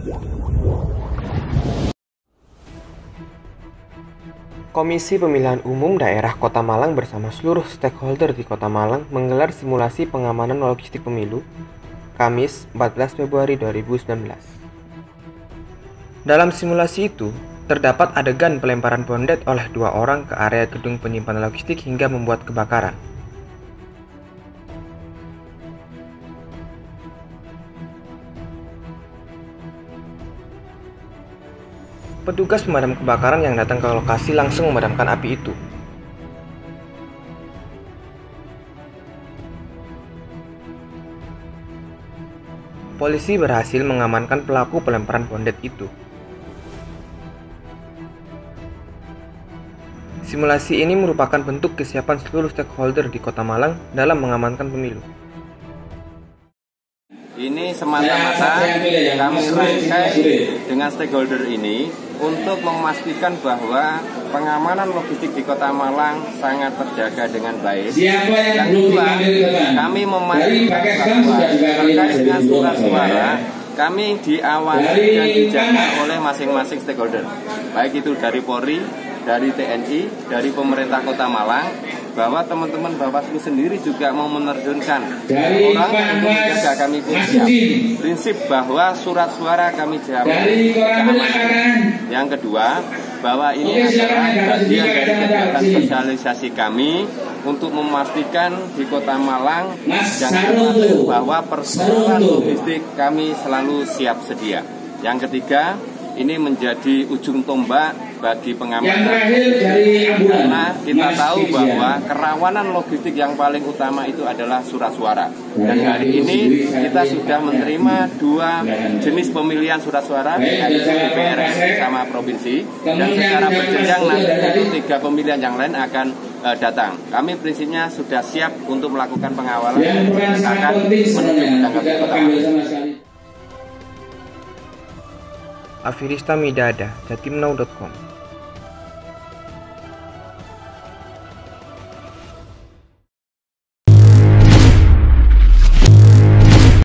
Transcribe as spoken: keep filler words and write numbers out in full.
Komisi Pemilihan Umum Daerah Kota Malang bersama seluruh stakeholder di Kota Malang menggelar simulasi pengamanan logistik pemilu Kamis empat belas Februari dua ribu sembilan belas. Dalam simulasi itu, terdapat adegan pelemparan bondet oleh dua orang ke area gedung penyimpanan logistik hingga membuat kebakaran. Petugas pemadam kebakaran yang datang ke lokasi langsung memadamkan api itu. Polisi berhasil mengamankan pelaku pelemparan bondet itu. Simulasi ini merupakan bentuk kesiapan seluruh stakeholder di Kota Malang dalam mengamankan pemilu. Ini semata-mata kami rangkai dengan stakeholder ini untuk memastikan bahwa pengamanan logistik di Kota Malang sangat terjaga dengan baik. Yang kedua, kami memastikan bahwa terkait dengan surat suara kami diawasi dan dijaga oleh masing-masing stakeholder, baik itu dari Polri, dari T N I, dari pemerintah Kota Malang, bahwa teman-teman Bawaslu sendiri juga mau menerjunkan orang untuk menjaga. Kami pun siap. Prinsip bahwa surat suara kami jamin keamanan. Yang kedua, bahwa ini adalah bagian dari kegiatan sosialisasi kami untuk memastikan di Kota Malang jangan khawatir bahwa persoalan logistik kami selalu siap sedia. Yang ketiga, ini menjadi ujung tombak bagi pengamanan, karena kita tahu bahwa kerawanan logistik yang paling utama itu adalah surat suara. Dan hari ini kita sudah menerima dua jenis pemilihan surat suara, yaitu D P R R I sama provinsi, dan secara berjenjang nanti tiga pemilihan yang lain akan uh, datang. Kami prinsipnya sudah siap untuk melakukan pengawalan dan akan menuju tanggal kota. Afirista Midada, jatimnau dot com